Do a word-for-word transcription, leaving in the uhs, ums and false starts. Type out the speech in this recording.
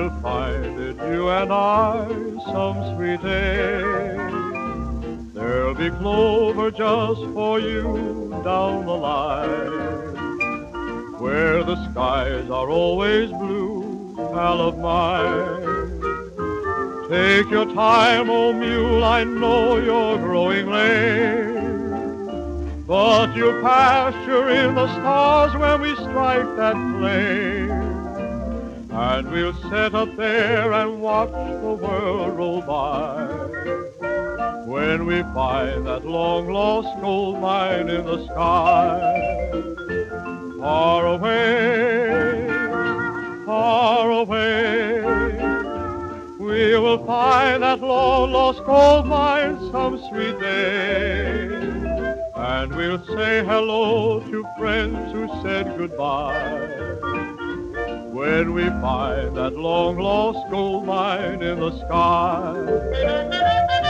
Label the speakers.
Speaker 1: We'll find it, you and I, some sweet day. There'll be clover just for you down the line, where the skies are always blue, pal of mine. Take your time, oh mule, I know you're growing late, but you'll pasture in the stars when we strike that flame. And we'll sit up there and watch the world roll by, when we find that long-lost gold mine in the sky. Far away, far away, we will find that long-lost gold mine some sweet day. And we'll say hello to friends who said goodbye, when we find that long-lost gold mine in the sky.